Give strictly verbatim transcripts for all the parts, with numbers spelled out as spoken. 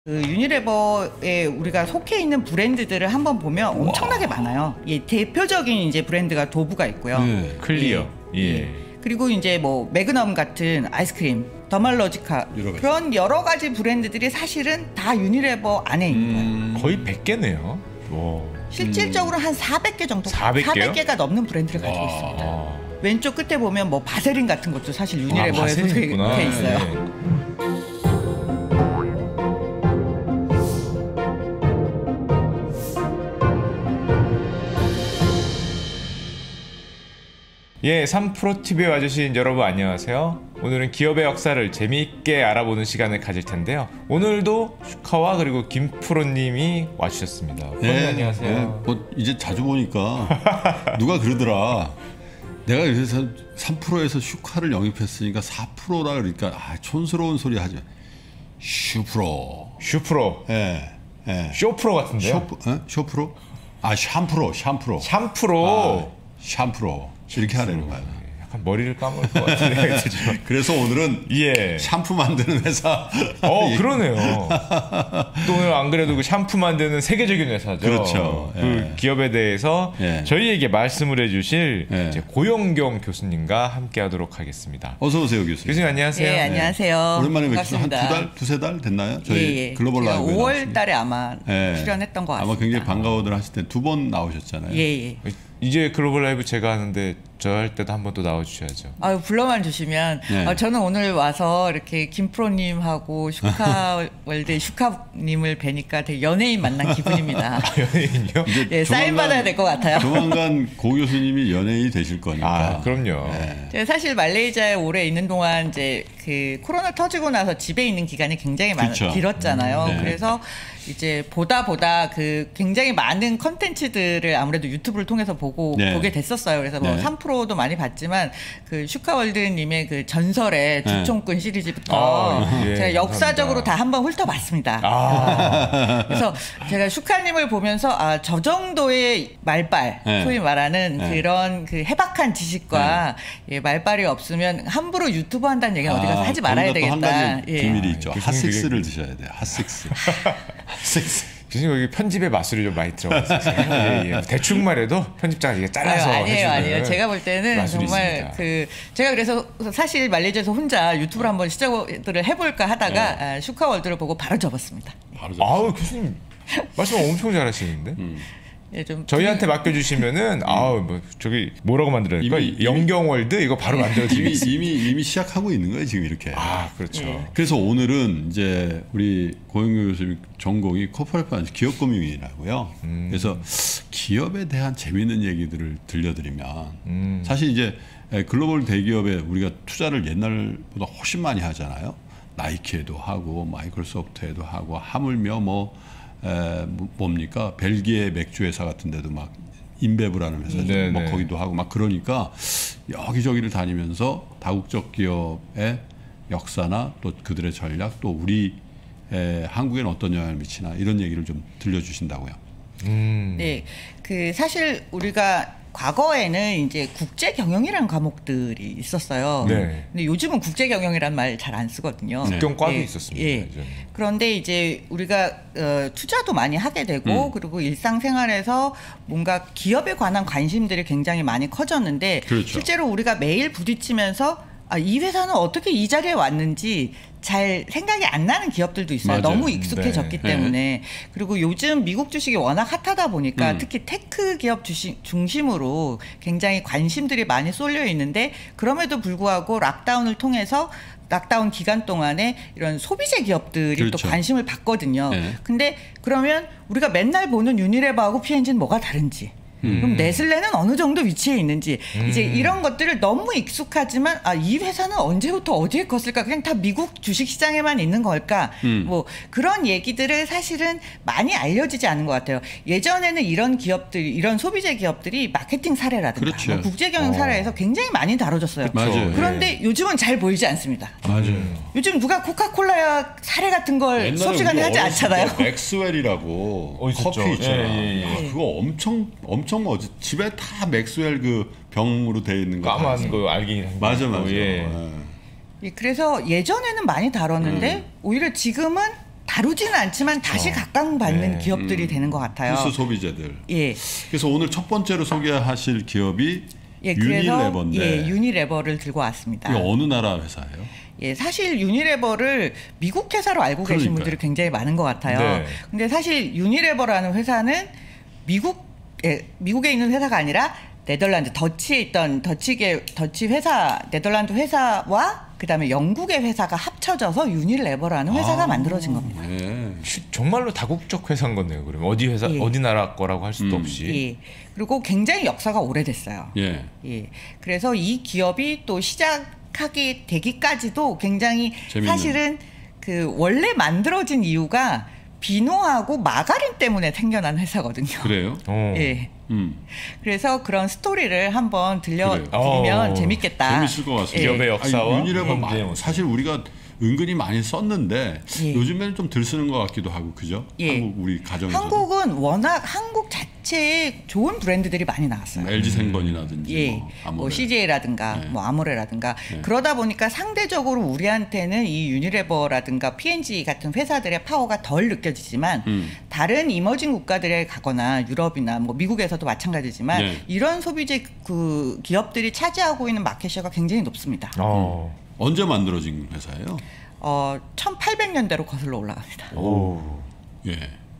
그 유니레버에 우리가 속해 있는 브랜드들을 한번 보면 엄청나게 많아요. 예, 대표적인 이제 브랜드가 도브가 있고요. 네, 클리어. 예. 예. 예. 그리고 이제 뭐 매그넘 같은 아이스크림, 더말로지카 여러 그런 여러 가지 브랜드들이 사실은 다 유니레버 안에 있는 거예요. 음, 거의 백 개네요. 와. 실질적으로 음. 한 사백 개 정도, 사백 개요? 사백 개가 넘는 브랜드를 가지고 와. 있습니다. 왼쪽 끝에 보면 뭐 바세린 같은 것도 사실 아, 유니레버에 소속돼 있어요. 네. 예, 삼 프로티비에 와주신 여러분 안녕하세요. 오늘은 기업의 역사를 재미있게 알아보는 시간을 가질 텐데요. 오늘도 슈카와 그리고 김프로님이 와주셨습니다. 네, 안녕하세요. 네, 뭐 이제 자주 보니까 누가 그러더라. 내가 요새 삼 퍼센트에서 슈카를 영입했으니까 사 퍼센트라 그러니까 아, 촌스러운 소리 하지. 슈프로. 슈프로. 예, 예. 쇼프로 같은데요? 쇼, 어? 쇼프로? 아, 샴프로, 샴프로. 샴프로. 아, 샴프로. 이렇게 하라는 거야. 약간 머리를 감을 것 같은데. 그래서 오늘은 예. 샴푸 만드는 회사. 어, 그러네요. 또 오늘 안 그래도 그 샴푸 만드는 세계적인 회사죠. 그렇죠. 그 예. 기업에 대해서 예. 저희에게 말씀을 해주실 예. 이제 고영경 교수님과 함께하도록 하겠습니다. 어서 오세요, 교수님. 교수님 안녕하세요. 네, 안녕하세요. 오랜만에 뵙겠습니다. 반갑습니다. 한 두 달, 두세 달 됐나요? 저희 예, 예. 글로벌 라이브에 오월 달에 아마 예. 출연했던 것 같습니다. 아마 굉장히 반가워들 하실 때 두 번 나오셨잖아요. 예, 예. 이제 글로벌 라이브 제가 하는데 저 할 때도 한 번 또 나와주셔야죠. 아유, 불러만 주시면 네. 어, 저는 오늘 와서 이렇게 김프로님하고 슈카월드 슈카님을 뵈니까 되게 연예인 만난 기분입니다. 아, 연예인이요? 예, 사인 받아야 될 것 같아요. 조만간 고 교수님이 연예인이 되실 거니까. 아, 그럼요. 네. 제가 사실 말레이시아에 오래 있는 동안 이제 그 코로나 터지고 나서 집에 있는 기간이 굉장히 많, 그쵸. 길었잖아요. 음, 네. 그래서 이제 보다 보다 그 굉장히 많은 컨텐츠들을 아무래도 유튜브를 통해서 보고 네. 보게 됐었어요. 그래서 뭐 네. 삼 프로도 많이 봤지만 그 슈카월드님의 그 전설의 네. 두총꾼 시리즈부터 아, 예, 제가 역사적으로 감사합니다. 다 한번 훑어봤습니다. 아. 그래서 제가 슈카님을 보면서 아, 저 정도의 말빨, 네. 소위 말하는 네. 그런 그 해박한 지식과 예, 말빨이 없으면 함부로 유튜브 한다는 얘기는 어디 가서 하지 말아야 거기다 또한 되겠다. 가지 예. 비밀이 있죠. 아, 교수님 핫식스를 그게- 드셔야 돼요. 핫식스. 핫식스. 교수님 여기 편집에 마술이 좀 많이 들어가서 예, 예. 대충만 해도 편집자가 이게 잘라서 아유, 아니에요, 해주는 아니에요. 제가 볼 때는 마술이 정말 있습니다. 그 제가 그래서 사실 말레이시아에서 혼자 유튜브를 한번 시작을 해볼까 하다가 네. 아, 슈카월드를 보고 바로 접었습니다. 바로 좀. 아우 교수님 말씀 엄청 잘하시는데. 음. 예, 좀 저희한테 맡겨주시면은 아우 뭐 저기 뭐라고 만들어야 될까? 이미- 영경월드 이거 바로 이미 만들어드리겠습니다. 이미 이미 시작하고 있는 거예요 지금 이렇게. 아 그렇죠. 예. 그래서 오늘은 이제 우리 고영규 교수님 전공이 코퍼레이트 파이낸스 기업금융이라고요. 음. 그래서 기업에 대한 재미있는 얘기들을 들려드리면 음. 사실 이제 글로벌 대기업에 우리가 투자를 옛날보다 훨씬 많이 하잖아요. 나이키에도 하고 마이크로소프트에도 하고 하물며 뭐 에, 뭐- 뭡니까 벨기에 맥주 회사 같은 데도 막 인베브라는 회사죠. 네, 뭐 네. 거기도 하고 막 그러니까 여기저기를 다니면서 다국적 기업의 역사나 또 그들의 전략 또 우리 에, 한국에는 어떤 영향을 미치나 이런 얘기를 좀 들려주신다고요. 음. 네, 그 사실 우리가 과거에는 이제 국제 경영이라는 과목들이 있었어요. 네. 근데 요즘은 국제 경영이라는 말 잘 안 쓰거든요. 네. 국경과도 예, 있었습니다. 예. 예전에. 그런데 이제 우리가 어, 투자도 많이 하게 되고 음. 그리고 일상생활에서 뭔가 기업에 관한 관심들이 굉장히 많이 커졌는데 그렇죠. 실제로 우리가 매일 부딪히면서 아, 이 회사는 어떻게 이 자리에 왔는지 잘 생각이 안 나는 기업들도 있어요. 맞아요. 너무 익숙해졌기 네. 때문에. 그리고 요즘 미국 주식이 워낙 핫하다 보니까 음. 특히 테크 기업 주식 중심으로 굉장히 관심들이 많이 쏠려 있는데 그럼에도 불구하고 락다운을 통해서 락다운 기간 동안에 이런 소비재 기업들이 그렇죠. 또 관심을 받거든요. 네. 근데 그러면 우리가 맨날 보는 유니레버하고 피엔지는 뭐가 다른지 그럼 네슬레는 어느 정도 위치에 있는지 음. 이제 이런 것들을 너무 익숙하지만 아, 이 회사는 언제부터 어디에 컸을까 그냥 다 미국 주식시장에만 있는 걸까 음. 뭐 그런 얘기들을 사실은 많이 알려지지 않은 것 같아요. 예전에는 이런 기업들 이런 소비재 기업들이 마케팅 사례라든가 그렇죠. 뭐 국제경영 어. 사례에서 굉장히 많이 다뤄졌어요. 맞아요. 그런데 요즘은 잘 보이지 않습니다. 맞아요. 요즘 누가 코카콜라 사례 같은 걸 수업 시간에 하지 않잖아요. 맥스웰이라고 어, 있었죠. 커피 있잖아. 예, 예, 예. 아, 그거 엄청 엄청 뭐지? 집에 다 맥스웰 그 병으로 돼 있는 거. 다 까만 있어요. 거 알갱이 한 맞아 거. 맞아. 예. 예. 예, 그래서 예전에는 많이 다뤘는데 음. 오히려 지금은 다루지는 않지만 다시 어. 각광받는 네. 기업들이 음. 되는 것 같아요. 필수 소비재들. 예. 그래서 오늘 첫 번째로 소개하실 기업이 예, 그래서 유니레버인데 예, 유니레버를 들고 왔습니다. 이게 어느 나라 회사예요? 예, 사실 유니레버를 미국 회사로 알고 계신 그러니까요. 분들이 굉장히 많은 것 같아요. 네. 근데 사실 유니레버라는 회사는 미국 예, 미국에 있는 회사가 아니라 네덜란드 더치에 있던 더치계 더치 회사 네덜란드 회사와 그다음에 영국의 회사가 합쳐져서 유니레버라는 회사가 아, 만들어진 겁니다. 네. 시- 정말로 다국적 회사인 거네요. 그러면 어디 회사 예. 어디 나라 거라고 할 수도 음. 없이. 예. 그리고 굉장히 역사가 오래됐어요. 예. 예. 그래서 이 기업이 또 시작하게 되기까지도 굉장히 재밌는. 사실은 그 원래 만들어진 이유가 비누하고 마가린 때문에 생겨난 회사거든요. 그래요? 어. 예. 음. 그래서 그런 스토리를 한번 들려드리면 그래요. 어, 재밌겠다. 재밌을 것 같습니다. 예. 기업의 역사와 아니, 유니레버 마- 경제의 모습. 사실 우리가 은근히 많이 썼는데 예. 요즘에는 좀 덜 쓰는 것 같기도 하고 그죠? 예. 한국 우리 가정에서 한국은 워낙 한국 자체에 좋은 브랜드들이 많이 나왔어요. 엘지 생건이라든지 예, 뭐, 아모레. 뭐 씨제이라든가 네. 뭐 아모레라든가 네. 그러다 보니까 상대적으로 우리한테는 이 유니레버라든가 피엔지 같은 회사들의 파워가 덜 느껴지지만 음. 다른 이머징 국가들에 가거나 유럽이나 뭐 미국에서도 마찬가지지만 네. 이런 소비재 그 기업들이 차지하고 있는 마켓시어가 굉장히 높습니다. 어. 언제 만들어진 회사예요? 어, 천팔백 년대로 거슬러 올라갑니다. 오. 예.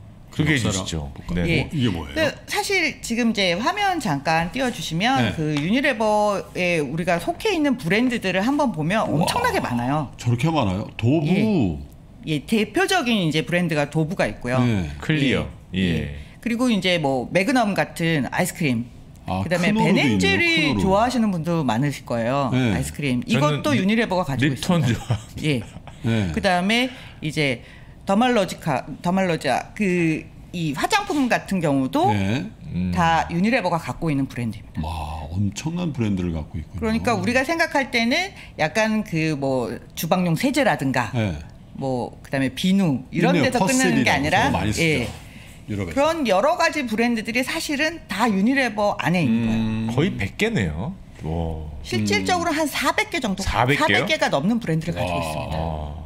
그게 역사를 해주시죠. 볼까요? 네. 예. 뭐, 이게 뭐예요? 그 사실 지금 이제 화면 잠깐 띄워주시면 네. 그 유니레버에 우리가 속해 있는 브랜드들을 한번 보면 엄청나게 많아요. 저렇게 많아요? 도부. 예. 예, 대표적인 이제 브랜드가 도부가 있고요. 네. 클리어. 예. 그리고 이제 뭐 매그넘 같은 아이스크림. 아, 그다음에 크노르도 베넨젤이 있네요, 크노르. 좋아하시는 분도 많으실 거예요. 네. 아이스크림. 저는 이것도 리- 유니레버가 가지고 립톤 있습니다. 좋아. 예. 네. 그다음에 이제 더말러지카 더말러지아 그 이 화장품 같은 경우도 네. 음. 다 유니레버가 갖고 있는 브랜드입니다. 와, 엄청난 브랜드를 갖고 있군요. 그러니까 우리가 생각할 때는 약간 그 뭐 주방용 세제라든가 네. 뭐 그다음에 비누 이런 있네요. 데서 끝나는 게 퍼셀이라고 아니라 저거 많이 쓰죠. 예. 유럽에서. 그런 여러 가지 브랜드들이 사실은 다 유니레버 안에 있는 거예요. 음. 거의 백 개네요. 와. 실질적으로 한 사백 개 정도 사백 개요? 개가 넘는 브랜드를 가지고 와. 있습니다. 아.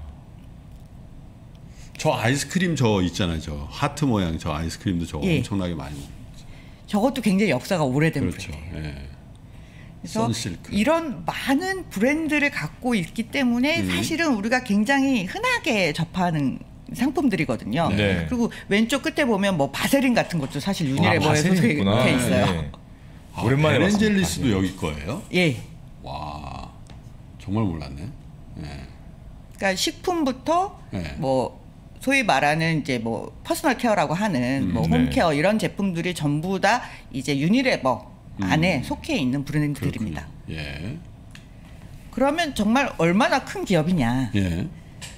저 아이스크림 저 있잖아요. 저 하트 모양 저 아이스크림도 저 예. 엄청나게 많이 먹어요. 저것도 굉장히 역사가 오래된 그렇죠. 브랜드예요. 예. 그래서 선실크. 이런 많은 브랜드를 갖고 있기 때문에 음. 사실은 우리가 굉장히 흔하게 접하는 상품들이거든요. 네. 그리고 왼쪽 끝에 보면 뭐 바세린 같은 것도 사실 아, 유니레버에 바세린 속해 있구나. 속해 있어요. 네. 아, 오랜만에 베렌젤리스도 봤습니다. 여기 거예요? 예. 와, 정말 몰랐네. 예. 그러니까 식품부터 네. 뭐 소위 말하는 이제 뭐 퍼스널 케어라고 하는 음, 뭐 네. 홈케어 이런 제품들이 전부 다 이제 유니레버 안에 속해 있는 브랜드들입니다. 그렇군요. 예. 그러면 정말 얼마나 큰 기업이냐. 예.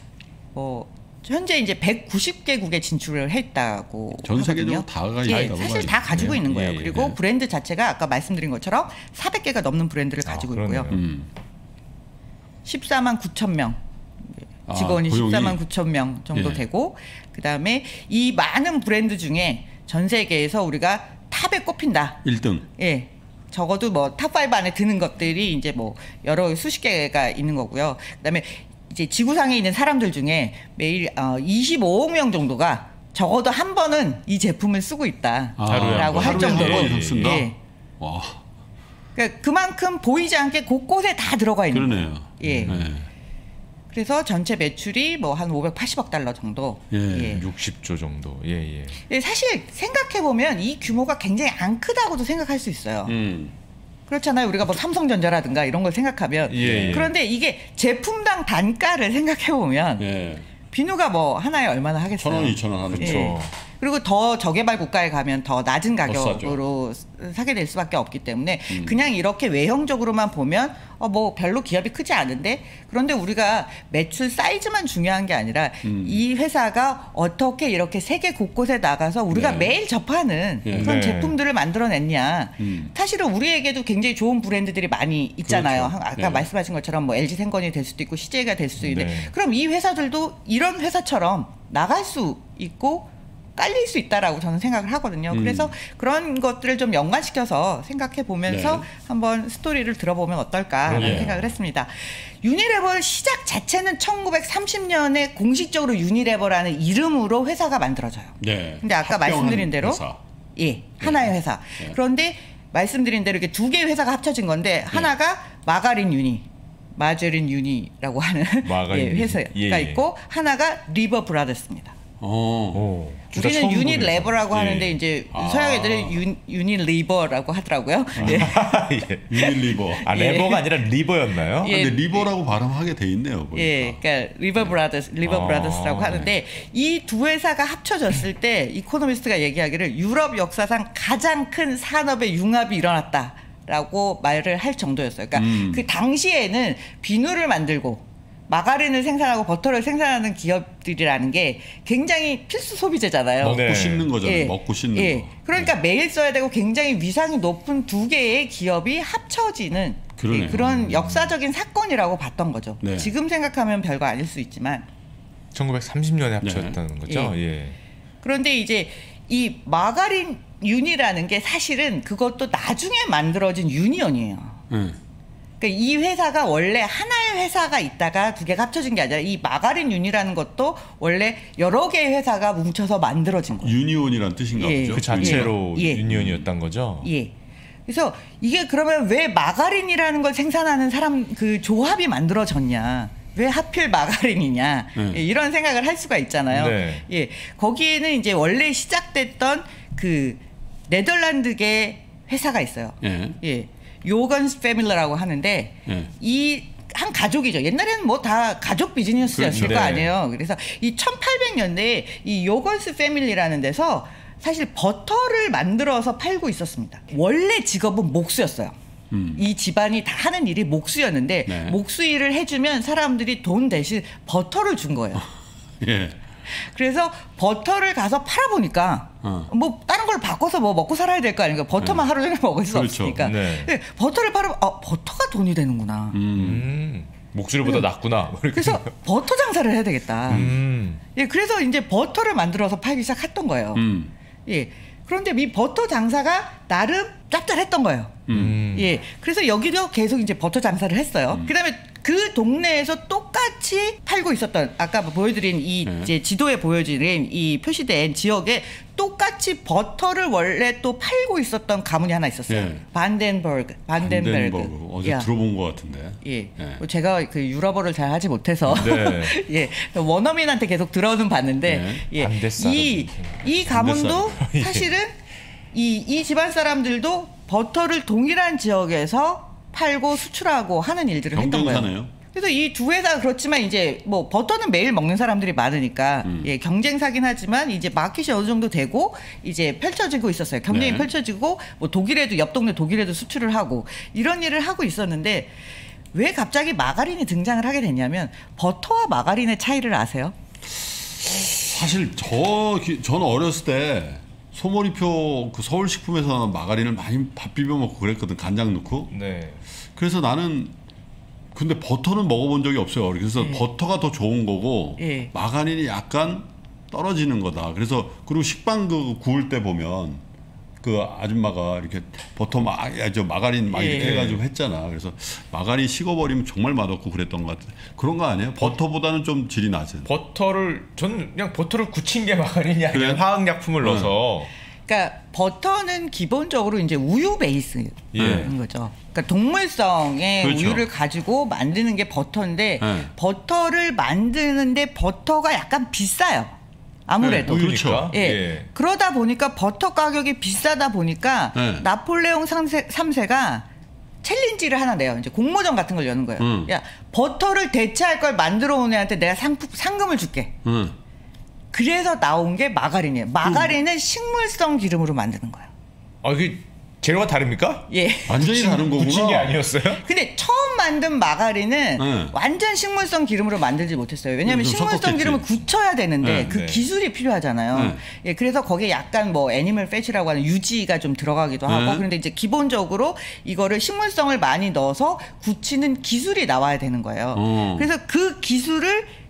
뭐 현재 이제 백구십 개국에 진출을 했다고 전 세계적으로 하거든요. 다 가지고 예, 있다고 사실 봐야죠. 다 가지고 예, 있는 거예요. 예, 그리고 예. 브랜드 자체가 아까 말씀드린 것처럼 사백 개가 넘는 브랜드를 아, 가지고 그러네요. 있고요. 음. 십사만 구천 명 아, 직원이 고용이? 십사만 구천 명 정도 예. 되고 그다음에 이 많은 브랜드 중에 전 세계에서 우리가 탑에 꼽힌다. 일 등. 예. 적어도 뭐 탑 파이브 안에 드는 것들이 이제 뭐 여러 수십 개가 있는 거고요. 그다음에 이제 지구상에 있는 사람들 중에 매일 어, 이십오억 명 정도가 적어도 한 번은 이 제품을 쓰고 있다라고 아, 하루에 한 번. 할 하루에 한 정도로 번 이상 쓴다? 예. 와, 그러니까 그만큼 보이지 않게 곳곳에 다 들어가 있는 거예요. 그러네요. 예. 예. 그래서 전체 매출이 뭐 한 오백팔십억 달러 정도. 예. 육십 조 정도. 예, 예. 예, 사실 생각해 보면 이 규모가 굉장히 안 크다고도 생각할 수 있어요. 음. 그렇잖아요. 우리가 뭐 삼성전자라든가 이런 걸 생각하면 예, 예. 그런데 이게 제품당 단가를 생각해 보면 예. 비누가 뭐 하나에 얼마나 하겠어요? 천 원, 이천 원 하는 예. 거. 그리고 더 저개발 국가에 가면 더 낮은 더 가격으로 사게 될 수밖에 없기 때문에 음. 그냥 이렇게 외형적으로만 보면 어 뭐 별로 기업이 크지 않은데 그런데 우리가 매출 사이즈만 중요한 게 아니라 음. 이 회사가 어떻게 이렇게 세계 곳곳에 나가서 우리가 네. 매일 접하는 네. 그런 네. 제품들을 만들어냈냐. 음. 사실은 우리에게도 굉장히 좋은 브랜드들이 많이 있잖아요. 그렇죠. 아까 네. 말씀하신 것처럼 뭐 엘지 생건이 될 수도 있고 씨제이가 될 수도 있는데 네. 그럼 이 회사들도 이런 회사처럼 나갈 수 있고 깔릴 수 있다라고 저는 생각을 하거든요. 음. 그래서 그런 것들을 좀 연관시켜서 생각해 보면서 네. 한번 스토리를 들어보면 어떨까 하는 네. 생각을 했습니다. 유니레버 시작 자체는 천구백삼십 년에 공식적으로 유니레버라는 이름으로 회사가 만들어져요. 네. 근데 아까 합병한 말씀드린 대로 회사. 예, 하나의 회사. 네. 그런데 말씀드린 대로 이렇게 두 개의 회사가 합쳐진 건데 하나가 마가린 유니, 마저린 유니라고 하는 마가린 예, 유니. 회사가 예, 예. 있고 하나가 리버 브라더스입니다. 어. 오, 진짜 우리는 처음 유닛 보면서. 레버라고 예. 하는데 이제 아. 서양 애들은 유, 유닛 리버라고 하더라고요. 예. 예. 유니리버. 아 예. 레버가 아니라 리버였나요? 예. 근데 리버라고 발음하게 돼 있네요. 보니까. 예, 그러니까 리버 브라더스, 리버 아. 브라더스라고 하는데 이 두 회사가 합쳐졌을 때 이코노미스트가 얘기하기를 유럽 역사상 가장 큰 산업의 융합이 일어났다라고 말을 할 정도였어요. 그러니까 음. 그 당시에는 비누를 만들고 마가린을 생산하고 버터를 생산하는 기업들이라는 게 굉장히 필수 소비재잖아요. 먹고 네. 씹는 거잖아요. 예. 먹고 씹는 예. 거. 그러니까 매일 써야 되고 굉장히 위상이 높은 두 개의 기업이 합쳐지는 그러네요. 예, 그런 역사적인 사건이라고 봤던 거죠. 네. 지금 생각하면 별거 아닐 수 있지만 천구백삼십 년에 합쳤다는 거죠. 예. 그런데 이제 이 마가린 윤이라는 게 사실은 그것도 나중에 만들어진 유니언이에요. 예. 그러니까 이 회사가 원래 하나의 회사가 있다가 두 개가 합쳐진 게 아니라 이 마가린 윤이라는 것도 원래 여러 개의 회사가 뭉쳐서 만들어진 거예요. 유니온이란 뜻인가 예. 보죠. 그 자체로 예. 예. 유니언이었던 거죠. 예. 그래서 이게 그러면 왜 마가린이라는 걸 생산하는 사람 그 조합이 만들어졌냐? 왜 하필 마가린이냐? 네. 예, 이런 생각을 할 수가 있잖아요. 네. 예. 거기에는 이제 원래 시작됐던 그 네덜란드계 회사가 있어요. 예. 예. 요건스 패밀리라고 하는데 예. 이 한 가족이죠. 옛날에는 뭐 다 가족 비즈니스였을 그렇죠. 거 네. 아니에요. 그래서 이 천팔백 년대에 이 요건스 패밀리라는 데서 사실 버터를 만들어서 팔고 있었습니다. 원래 직업은 목수였어요. 음. 이 집안이 다 하는 일이 목수였는데 네. 목수 일을 해주면 사람들이 돈 대신 버터를 준 거예요. 예. 그래서 버터를 가서 팔아보니까 어. 뭐 다른 걸 바꿔서 뭐 먹고 살아야 될 거 아닙니까? 버터만 네. 하루 종일 먹을 수 그렇죠. 없으니까. 네. 근데 버터를 팔으면 아, 버터가 돈이 되는구나. 음. 음, 목소리보다 낫구나. 뭐 이렇게 그래서 생각- 버터 장사를 해야 되겠다. 음. 예, 그래서 이제 버터를 만들어서 팔기 시작했던 거예요. 음. 예. 그런데 이 버터 장사가 나름 짭짤했던 거예요. 음. 예. 그래서 여기도 계속 이제 버터 장사를 했어요. 그다음에 그 동네에서 똑같이 팔고 있었던 아까 보여드린 이 네. 이제 지도에 보여드린 이 표시된 지역에 똑같이 버터를 원래 또 팔고 있었던 가문이 하나 있었어요. 네. 반덴버그, 반덴베르그. 반덴버그. 어제 야. 들어본 것 같은데. 예. 예. 뭐 제가 그 유럽어를 잘 하지 못해서 네. 예. 원어민한테 계속 들어는 봤는데 네. 예. 반대사람. 이, 이 가문도 예. 사실은 이, 이 집안 사람들도 버터를 동일한 지역에서 팔고 수출하고 하는 일들을 했던 거예요. 경쟁사네요. 그래서 이 두 회사가 그렇지만 이제 뭐 버터는 매일 먹는 사람들이 많으니까 음. 예, 경쟁사긴 하지만 이제 마켓이 어느 정도 되고 이제 펼쳐지고 있었어요. 경쟁이 네. 펼쳐지고 뭐 독일에도 옆 동네 독일에도 수출을 하고 이런 일을 하고 있었는데 왜 갑자기 마가린이 등장을 하게 됐냐면 버터와 마가린의 차이를 아세요? 사실 저 기- 저는 어렸을 때 소머리표 그 서울식품에서 나온 마가린을 많이 밥 비벼 먹고 그랬거든. 간장 넣고. 네. 그래서 나는 근데 버터는 먹어본 적이 없어요. 그래서 예. 버터가 더 좋은 거고 예. 마가린이 약간 떨어지는 거다. 그래서 그리고 식빵 그 구울 때 보면 그 아줌마가 이렇게 버터 막저 마가린 막 이렇게 예. 해가지고 했잖아. 그래서 마가린 식어버리면 정말 맛없고 그랬던 것 같아. 그런 거 아니에요? 버터보다는 좀 질이 낮은. 버터를 저는 그냥 버터를 굳힌 게 마가린이 아니라 그래요? 화학약품을 네. 넣어서 그러니까 버터는 기본적으로 이제 우유 베이스인 예. 거죠. 그러니까 동물성의 그렇죠. 우유를 가지고 만드는 게 버터인데 네. 버터를 만드는데 버터가 약간 비싸요. 아무래도. 네, 우유니까. 예. 예. 그러다 보니까 버터 가격이 비싸다 보니까 네. 나폴레옹 삼 세 가 챌린지를 하나 내요. 이제 공모전 같은 걸 여는 거예요. 음. 야, 버터를 대체할 걸 만들어 온 애한테 내가 상, 상금을 줄게. 응. 그래서 나온 게 마가린이에요. 마가린은 식물성 기름으로 만드는 거예요. 아 이게 재료가 다릅니까? 예. 완전히 다른 거구나. 굳힌 게 아니었어요? 근데 처음 만든 마가린은 네. 완전 식물성 기름으로 만들지 못했어요. 왜냐하면 좀 식물성 섞었겠지. 기름을 굳혀야 되는데 네, 그 네. 기술이 필요하잖아요. 네. 예, 그래서 거기에 약간 뭐 애니멀 패치라고 하는 유지가 좀 들어가기도 하고 네. 그런데 이제 기본적으로 이거를 식물성을 많이 넣어서 굳히는 기술이 나와야 되는 거예요. 어. 그래서 그 기술을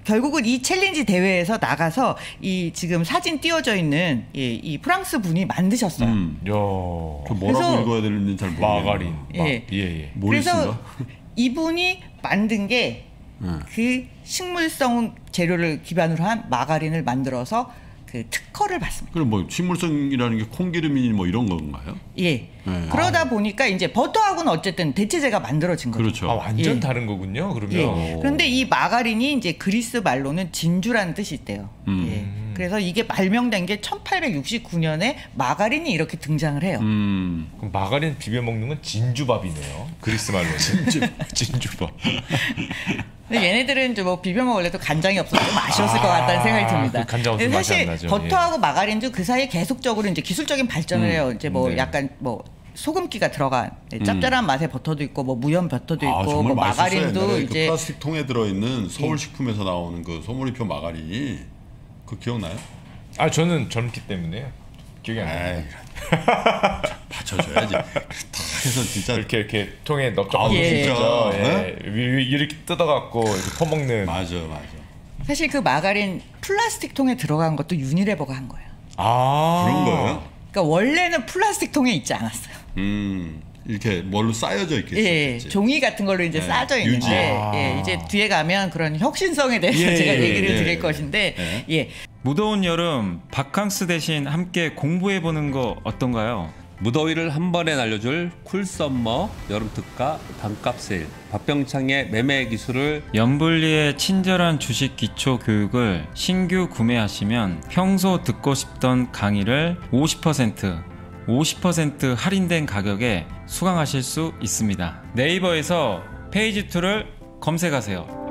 결국은 이 챌린지 대회에서 나가서 이 지금 사진 띄워져 있는 이, 이 프랑스 분이 만드셨어요. 음. 야. 그 뭐라고 그래서- 읽어야 되는지 잘 모르겠네요. 마가린. 예. 마- 예, 예. 그래서 모리스인가? 이분이 만든 게 그 예. 식물성 재료를 기반으로 한 마가린을 만들어서 그 특허를 받습니다. 그럼 뭐 식물성이라는 게 콩기름이니 뭐 이런 건가요? 예. 네. 그러다 보니까 이제 버터하고는 어쨌든 대체제가 만들어진 거죠. 그렇죠. 아, 완전 예. 다른 거군요. 그러면. 예. 그런데 이 마가린이 이제 그리스 말로는 진주라는 뜻이 있대요. 음. 예. 그래서 이게 발명된 게 천팔백육십구 년에 마가린이 이렇게 등장을 해요. 음. 그럼 마가린 비벼 먹는 건 진주밥이네요. 그리스 말로. 진주 진주밥. 근데 얘네들은 좀 뭐 비벼 먹을래도 간장이 없어서 좀 아쉬웠을 아, 것 같다는 생각이 듭니다. 그 간장 없으면 근데 맛이 안 사실 나죠. 버터하고 마가린도 그 사이에 계속적으로 이제 기술적인 발전을 음. 해요. 이제 뭐 네. 약간 뭐 소금기가 들어간 네, 짭짤한 맛의 버터도 있고 뭐 무염 버터도 있고 아, 정말 뭐 맛있었어요. 마가린도 옛날에 그 이제 플라스틱 통에 들어있는 서울식품에서 나오는 그 소머리표 마가린이 그 기억나요? 아, 저는 젊기 때문에요. 기억이 안 나요. 에이, 받쳐줘야지. 다 해서 진짜 이렇게 이렇게 통에 넓적 아우, 예. 진짜. 진짜. 예. 위- 위- 이렇게 뜯어갖고 이렇게 퍼먹는. 맞아, 맞아. 사실 그 마가린 플라스틱 통에 들어간 것도 유니레버가 한 거예요. 아. 그런 거예요? 그러니까 원래는 플라스틱 통에 있지 않았어요. 음, 이렇게 뭘로 쌓여져 있겠지. 예, 종이 같은 걸로 이제 네, 싸져 유지. 있는데 아. 예, 이제 뒤에 가면 그런 혁신성에 대해서 예, 제가 예, 얘기를 예, 드릴 예. 것인데 예. 예. 무더운 여름 바캉스 대신 함께 공부해보는 거 어떤가요? 무더위를 한 번에 날려줄 쿨썸머 여름 특가 반값 세일 박병창의 매매 기술을 연불리의 친절한 주식 기초 교육을 신규 구매하시면 평소 듣고 싶던 강의를 오십 퍼센트, 오십 퍼센트 할인된 가격에 수강하실 수 있습니다. 네이버에서 페이지 이를 검색하세요.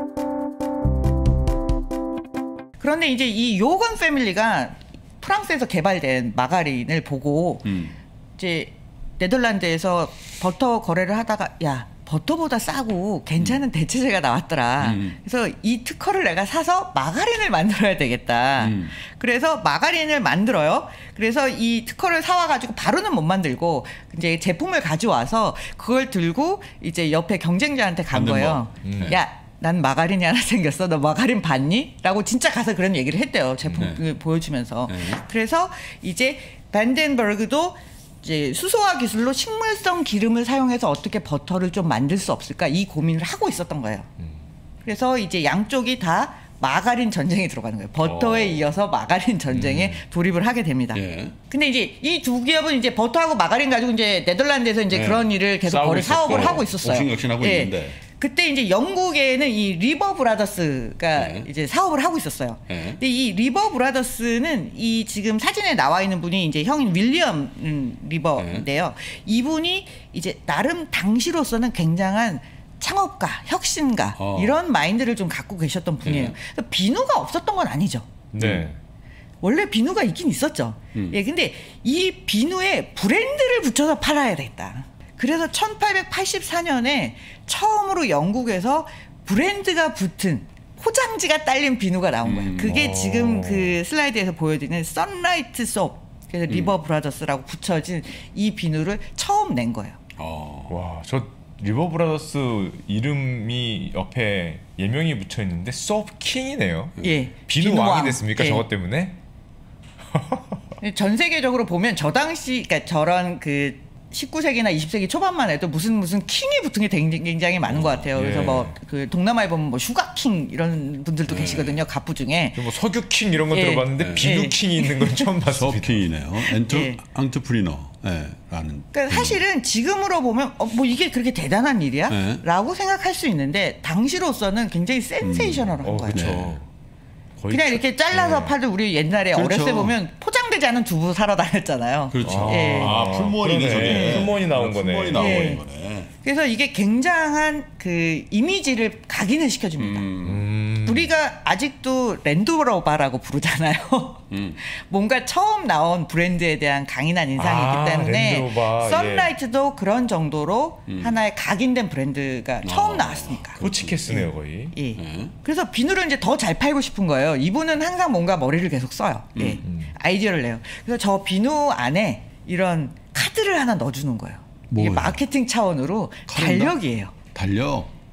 그런데 이제 이 요건 패밀리가 프랑스에서 개발된 마가린을 보고 음. 이제 네덜란드에서 버터 거래를 하다가 야 버터보다 싸고 괜찮은 대체제가 나왔더라. 음. 그래서 이 특허를 내가 사서 마가린을 만들어야 되겠다. 음. 그래서 마가린을 만들어요. 그래서 이 특허를 사와가지고 바로는 못 만들고 이제 제품을 가져와서 그걸 들고 이제 옆에 경쟁자한테 간 만든 거예요. 거. 음. 야, 난 마가린이 하나 생겼어. 너 마가린 봤니? 라고 진짜 가서 그런 얘기를 했대요. 제품을 네. 보여주면서. 네. 그래서 이제 반덴버그도 이제 수소화 기술로 식물성 기름을 사용해서 어떻게 버터를 좀 만들 수 없을까 이 고민을 하고 있었던 거예요. 그래서 이제 양쪽이 다 마가린 전쟁에 들어가는 거예요. 버터에 어. 이어서 마가린 전쟁에 돌입을 하게 됩니다. 예. 근데 이제 이 두 기업은 이제 버터하고 마가린 가지고 이제 네덜란드에서 이제 네. 그런 일을 계속 싸우고 거래 사업을 있었고, 하고 있었어요. 옥신각신하고 예. 있는데. 그때 이제 영국에는 이 리버 브라더스가 네. 이제 사업을 하고 있었어요. 네. 근데 이 리버 브라더스는 이 지금 사진에 나와 있는 분이 이제 형인 윌리엄 음, 리버인데요. 이분이 이제 나름 당시로서는 굉장한 창업가, 혁신가 어. 이런 마인드를 좀 갖고 계셨던 분이에요. 네. 그래서 비누가 없었던 건 아니죠. 네. 원래 비누가 있긴 있었죠. 음. 예, 근데 이 비누에 브랜드를 붙여서 팔아야 되겠다. 그래서 천팔백팔십사 년에 처음으로 영국에서 브랜드가 붙은 포장지가 딸린 비누가 나온 거예요. 음. 그게 오. 지금 그 슬라이드에서 보여드리는 선라이트 소 그래서 음. 리버 브라더스라고 붙여진 이 비누를 처음 낸 거예요. 어. 와, 저 리버 브라더스 이름이 옆에 예명이 붙여 있는데 소프킹이네요. 예, 비누 비누왕. 왕이 됐습니까? 예. 저것 때문에? 전 세계적으로 보면 저 당시 그러니까 저런 그 십구 세기나 이십 세기 초반만 해도 무슨 무슨 킹이 붙은 게 굉장히, 굉장히 많은 것 같아요. 그래서 예. 뭐 그 동남아에 보면 뭐 슈가킹 이런 분들도 네. 계시거든요. 가부 중에. 뭐 석유킹 이런 건 예. 들어봤는데 예. 비누킹이 있는 건 처음 봤습니다. 서킹이네요. 엔트 예. 앙트프리너. 예, 라는. 그러니까 사실은 지금으로 보면 어, 뭐 이게 그렇게 대단한 일이야? 네. 라고 생각할 수 있는데 당시로서는 굉장히 센세이셔널한 어, 거예요. 그렇죠. 네. 거의 그냥 저- 이렇게 잘라서 예. 팔도 우리 옛날에 그렇죠. 어렸을 때 보면 포장되지 않은 두부 사러 다녔잖아요. 그렇죠. 아, 예. 아, 풀무원이네, 그러네. 저게. 풀무원이 나온 거네. 풀무원이 나온 예. 거네. 그래서 이게 굉장한 그 이미지를 각인을 시켜줍니다. 음. 우리가 아직도 랜드로버라고 부르잖아요. 음. 뭔가 처음 나온 브랜드에 대한 강인한 인상이 아, 있기 때문에 랜드로버, 예. 선라이트도 그런 정도로 하나의 각인된 브랜드가 처음 어. 나왔으니까. 코치케스네요 거의. 예. 네. 그래서 비누를 이제 더 잘 팔고 싶은 거예요. 이분은 항상 뭔가 머리를 계속 써요. 예. 음. 아이디어를 내요. 그래서 저 비누 안에 이런 카드를 하나 넣어주는 거예요. 이게 뭐예요? 마케팅 차원으로 카드인가? 달력이에요. 달력.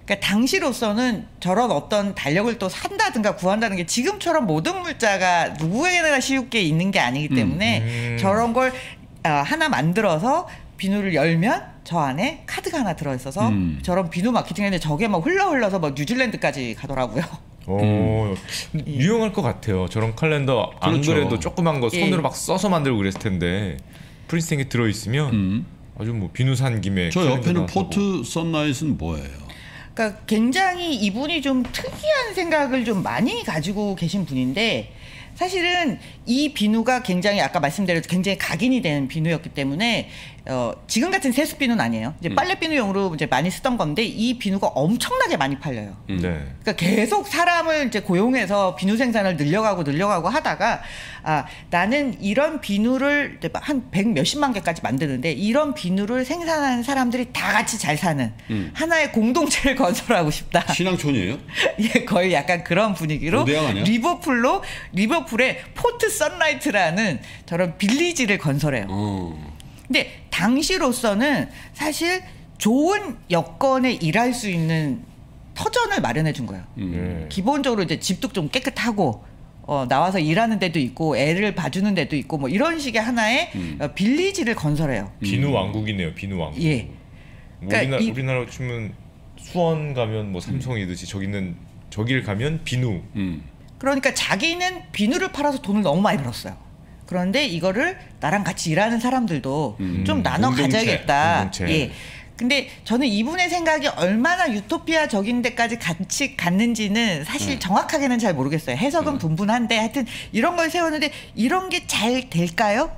그러니까 당시로서는 저런 어떤 달력을 또 산다든가 구한다는 게 지금처럼 모든 물자가 누구에게나 쉽게 있는 게 아니기 때문에 음. 저런 걸 하나 만들어서 비누를 열면 저 안에 카드가 하나 들어있어서 음. 저런 비누 마케팅인데 저게 막 흘러 흘러서 막 뉴질랜드까지 가더라고요. 오, 음. 유용할 것 같아요. 저런 칼렌더 안 그렇죠. 그래도 조그만 거 손으로 예. 막 써서 만들고 그랬을 텐데 프린스팅에 들어 있으면 음. 아주 뭐 비누 산 김에 저 칼렌더도 옆에는 하고. 포트 선라이트는 뭐예요? 그러니까 굉장히 이분이 좀 특이한 생각을 좀 많이 가지고 계신 분인데 사실은 이 비누가 굉장히 아까 말씀드린 굉장히 각인이 된 비누였기 때문에 어, 지금 같은 세수 비누는 아니에요. 이제 빨래 비누용으로 이제 많이 쓰던 건데 이 비누가 엄청나게 많이 팔려요. 네. 그러니까 계속 사람을 이제 고용해서 비누 생산을 늘려가고 늘려가고 하다가 아 나는 이런 비누를 한 백 몇십만 개까지 만드는데 이런 비누를 생산하는 사람들이 다 같이 잘 사는 음. 하나의 공동체를 건설하고 싶다. 신앙촌이에요? 예, 거의 약간 그런 분위기로 오대양 아니야? 리버풀로 리버풀에 포트 선라이트라는 저런 빌리지를 건설해요. 어. 근데 당시로서는 사실 좋은 여건에 일할 수 있는 터전을 마련해 준 거예요. 음. 네. 기본적으로 이제 집도 좀 깨끗하고 어, 나와서 일하는 데도 있고 애를 봐주는 데도 있고 뭐 이런 식의 하나의 음. 어, 빌리지를 건설해요. 비누 왕국이네요. 비누 왕국. 예. 뭐 그러니까 우리나라 이- 우리나라 치면 수원 가면 뭐 삼성이듯이 저기는 저길 가면 비누. 음. 그러니까 자기는 비누를 팔아서 돈을 너무 많이 벌었어요. 그런데 이거를 나랑 같이 일하는 사람들도 음. 좀 나눠 공동체, 가져야겠다. 공동체. 예. 근데 저는 이분의 생각이 얼마나 유토피아적인 데까지 같이 갔는지는 사실 음. 정확하게는 잘 모르겠어요. 해석은 음. 분분한데 하여튼 이런 걸 세웠는데 이런 게 잘 될까요?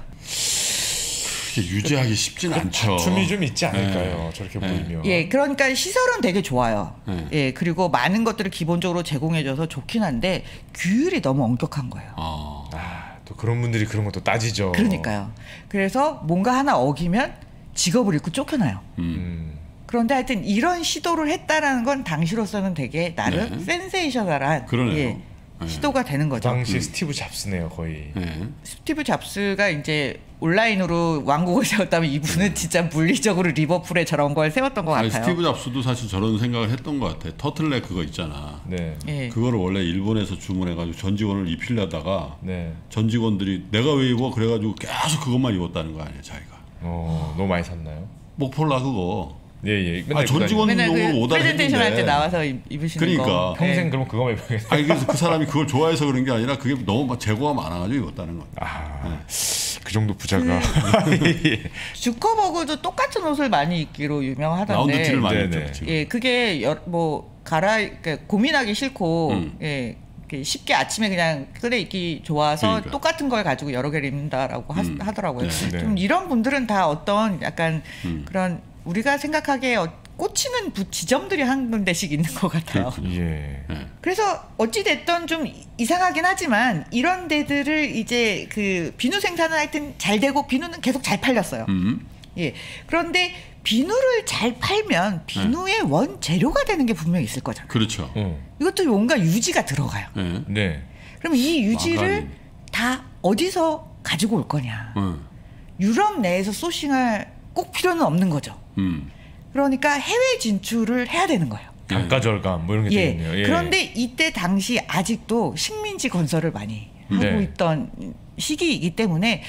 그게 유지하기 쉽진 않죠. 춤이 좀 있지 않을까요? 네. 저렇게 네. 보이면. 예, 그러니까 시설은 되게 좋아요. 네. 예, 그리고 많은 것들을 기본적으로 제공해줘서 좋긴 한데 규율이 너무 엄격한 거예요. 어. 아, 또 그런 분들이 그런 것도 따지죠. 그러니까요. 그래서 뭔가 하나 어기면 직업을 잃고 쫓겨나요. 음. 음. 그런데 하여튼 이런 시도를 했다라는 건 당시로서는 되게 나름 네. 센세이셔널한 그러네요. 예, 네. 시도가 되는 그 거죠. 당시 스티브 잡스네요, 거의. 네. 스티브 잡스가 이제 온라인으로 왕국을 세웠다면 이분은 진짜 물리적으로 리버풀에 저런 걸 세웠던 것 아니, 같아요. 스티브 잡스도 사실 저런 생각을 했던 것 같아. 터틀넥 그거 있잖아. 네. 예. 그거를 원래 일본에서 주문해가지고 전 직원을 입히려다가 네. 전 직원들이 내가 왜 입어? 그래가지고 계속 그것만 입었다는 거 아니야, 자기가. 어, 너무 많이 샀나요? 목폴라 그거. 예, 예. 아, 전 직원 맨날 용으로 그 오다를 프레젠테이션 할 때 했는데. 나와서 입- 입으시는 그러니까. 거. 평생 예. 그럼 그거만 입어야겠네. 아니 그래서 그 사람이 그걸 좋아해서 그런 게 아니라 그게 너무 막 재고가 많아가지고 입었다는 거야. 아, 그 정도 부자가. 예. 주커버그도 똑같은 옷을 많이 입기로 유명하던데. 라운드 티를 많이 네네. 입죠. 지금. 예, 그게 여, 뭐 갈아 그러니까 고민하기 싫고 음. 예. 이렇게 쉽게 아침에 그냥 끌어 입기 좋아서 그러니까. 똑같은 걸 가지고 여러 개를 입는다라고 하, 음. 하더라고요. 네. 네. 좀 이런 분들은 다 어떤 약간 음. 그런 우리가 생각하기에 어- 꽂히는 부- 지점들이 한 군데씩 있는 것 같아요. 그렇군요. 예. 네. 그래서 어찌 됐든 좀 이- 이상하긴 하지만 이런 데들을 이제 그 비누 생산은 하여튼 잘 되고 비누는 계속 잘 팔렸어요. 음. 예. 그런데 비누를 잘 팔면 비누의 원 재료가 되는 게 분명히 있을 거잖아요. 그렇죠. 어. 이것도 뭔가 유지가 들어가요. 네. 네. 그럼 이 유지를 마가린. 다 어디서 가지고 올 거냐? 음. 유럽 내에서 소싱할 꼭 필요는 없는 거죠. 음. 그러니까 해외 진출을 해야 되는 거예요. 단가 절감 뭐 이런 게 예. 되겠네요. 예. 그런데 이때 당시 아직도 식민지 건설을 많이 하고 네. 있던 시기이기 때문에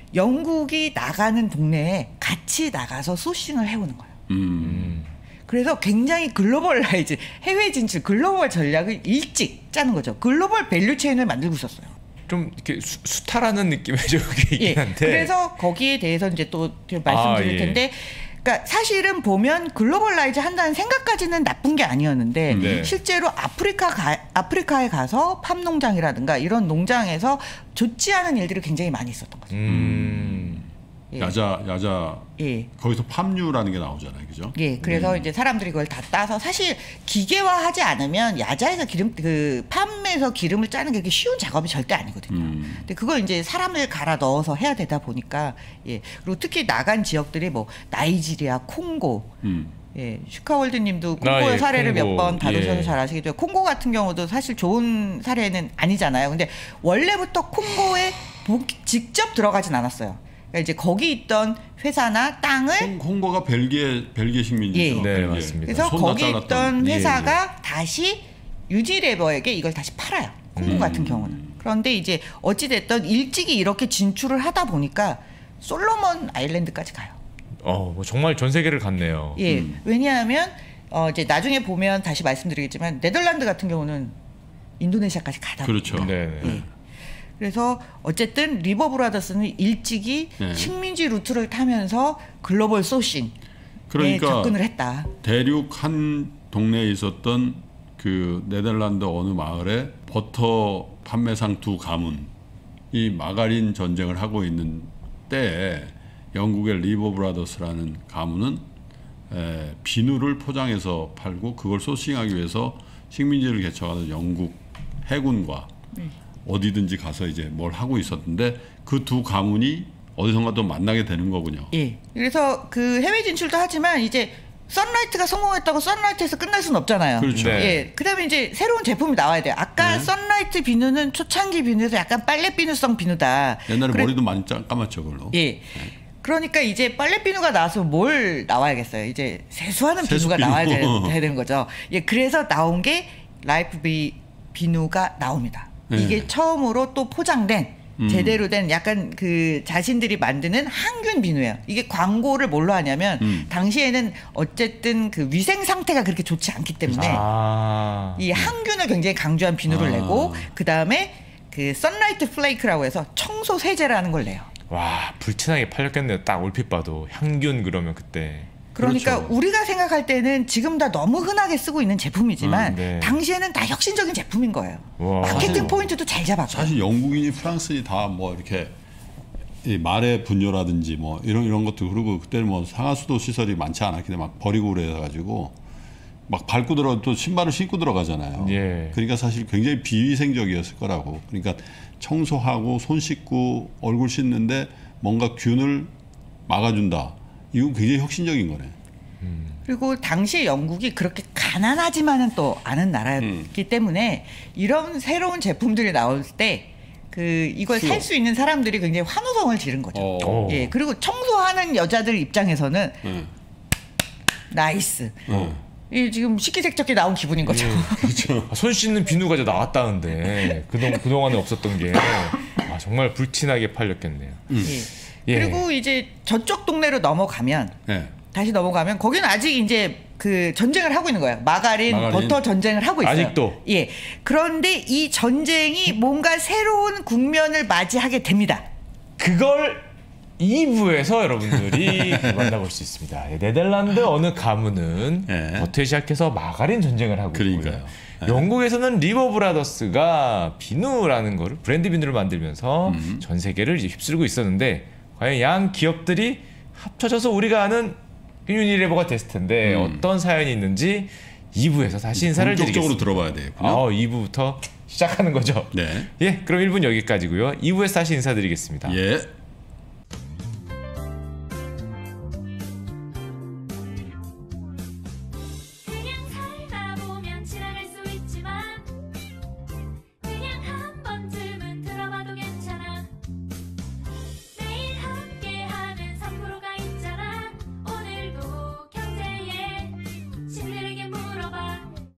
영국이 나가는 동네에 같이 나가서 소싱을 해오는 거예요. 음. 음. 그래서 굉장히 글로벌라이즈, 해외 진출, 글로벌 전략을 일찍 짜는 거죠. 글로벌 밸류 체인을 만들고 있었어요. 좀 이렇게 수, 수탈하는 느낌의 저게 있긴 예. 한데. 그래서 거기에 대해서 이제 또 말씀드릴 아, 예. 텐데, 그러니까 사실은 보면 글로벌라이즈 한다는 생각까지는 나쁜 게 아니었는데 네. 실제로 아프리카 가, 아프리카에 가서 팜 농장이라든가 이런 농장에서 좋지 않은 일들이 굉장히 많이 있었던 거죠. 음. 예. 야자 야자 예. 거기서 팜유라는 게 나오잖아요, 그죠? 예, 그래서 이제 사람들이 그걸 다 따서 사실 기계화하지 않으면 야자에서 기름 그 팜에서 기름을 짜는 게 그렇게 쉬운 작업이 절대 아니거든요. 음. 근데 그걸 이제 사람을 갈아 넣어서 해야 되다 보니까 예 그리고 특히 나간 지역들이 뭐 나이지리아, 콩고, 음. 예 슈카월드님도 아, 콩고의 예, 사례를 콩고. 몇 번 다루셔서 예. 잘 아시겠죠. 콩고 같은 경우도 사실 좋은 사례는 아니잖아요. 근데 원래부터 콩고에 복- 직접 들어가진 않았어요. 그러니까 이제 거기 있던 회사나 땅을 홍, 홍거가 벨기에 벨기에 식민지죠. 예. 네, 벨기에. 맞습니다. 그래서 손 다 거기 잘랐던. 있던 예, 회사가 다시 유지레버에게 이걸 다시 팔아요. 콩고 음. 같은 경우는. 그런데 이제 어찌 됐든 일찍이 이렇게 진출을 하다 보니까 솔로몬 아일랜드까지 가요. 어, 뭐 정말 전 세계를 갔네요. 예, 음. 왜냐하면 어 이제 나중에 보면 다시 말씀드리겠지만 네덜란드 같은 경우는 인도네시아까지 가다. 그렇죠. 네, 네. 예. 그래서 어쨌든 리버 브라더스는 일찍이 네. 식민지 루트를 타면서 글로벌 소싱에 그러니까 접근을 했다. 대륙 한 동네에 있었던 그 네덜란드 어느 마을에 버터 판매상 두 가문이 마가린 전쟁을 하고 있는 때에 영국의 리버 브라더스라는 가문은 에, 비누를 포장해서 팔고 그걸 소싱하기 위해서 식민지를 개척하는 영국 해군과 어디든지 가서 이제 뭘 하고 있었는데 그 두 가문이 어디선가 또 만나게 되는 거군요. 예. 그래서 그 해외 진출도 하지만 이제 선라이트가 성공했다고 선라이트에서 끝날 수는 없잖아요. 그렇죠. 네. 예. 그다음에 이제 새로운 제품이 나와야 돼요. 아까 네. 선라이트 비누는 초창기 비누에서 약간 빨래 비누성 비누다. 옛날에 그래- 머리도 많이 짜- 감았죠, 그걸로. 예. 그러니까 이제 빨래 비누가 나와서 뭘 나와야겠어요. 이제 세수하는 세수 비누가 비누. 나와야 되, 돼야 되는 거죠. 예. 그래서 나온 게 라이프 비 비누가 나옵니다. 네. 이게 처음으로 또 포장된 음. 제대로 된 약간 그 자신들이 만드는 항균 비누예요. 이게 광고를 뭘로 하냐면 음. 당시에는 어쨌든 그 위생 상태가 그렇게 좋지 않기 때문에 아, 이 항균을 굉장히 강조한 비누를 아. 내고 그 다음에 그 선라이트 플레이크라고 해서 청소 세제라는 걸 내요. 와 불티나게 팔렸겠네요. 딱 얼핏 봐도 향균 그러면 그때. 그러니까 그렇죠. 우리가 생각할 때는 지금 다 너무 흔하게 쓰고 있는 제품이지만 음, 네. 당시에는 다 혁신적인 제품인 거예요. 와. 마케팅 사실- 포인트도 잘 잡았고. 사실 영국인이 프랑스인이 다 뭐 이렇게 이 말의 분뇨라든지 뭐 이런 이런 것도 그러고 그때는 뭐 상하수도 시설이 많지 않았기 때문에 막 버리고 그래가지고 막 밟고 들어 또 신발을 신고 들어가잖아요. 예. 그러니까 사실 굉장히 비위생적이었을 거라고. 그러니까 청소하고 손 씻고 얼굴 씻는데 뭔가 균을 막아준다. 이건 굉장히 혁신적인 거네. 그리고 당시에 영국이 그렇게 가난하지만은 또 않은 나라였기 때문에 이런 새로운 제품들이 나올 때 그 이걸 살 수 있는 사람들이 굉장히 환호성을 지른 거죠. 어. 예, 그리고 청소하는 여자들 입장에서는 네. 나이스. 어. 이 지금 식기세척기 나온 기분인 거죠. 그렇죠. 아, 손 씻는 비누가 이제 나왔다는데 그동 그동안에 없었던 게 아, 정말 불티나게 팔렸겠네요. 예. 예. 그리고 이제 저쪽 동네로 넘어가면 네. 다시 넘어가면 거기는 아직 이제 그 전쟁을 하고 있는 거예요. 마가린, 마가린. 버터 전쟁을 하고 있어요. 아직도? 예. 그런데 이 전쟁이 뭔가 새로운 국면을 맞이하게 됩니다. 그걸 이 부에서 여러분들이 만나볼 수 있습니다. 예, 네덜란드 어느 가문은 예. 버터에 시작해서 마가린 전쟁을 하고 그러니까요. 있고요. 예. 영국에서는 리버 브라더스가 비누라는 거를 브랜드 비누를 만들면서 음. 전 세계를 이제 휩쓸고 있었는데 과연 양 기업들이 합쳐져서 우리가 아는 유니레버가 됐을 텐데 음. 어떤 사연이 있는지 이 부에서 다시 인사를 본격적으로 드리겠습니다. 들어봐야 되겠군요. 아, 이 부부터 시작하는 거죠. 네. 예, 그럼 일 분 여기까지고요. 이 부에서 다시 인사드리겠습니다. 예.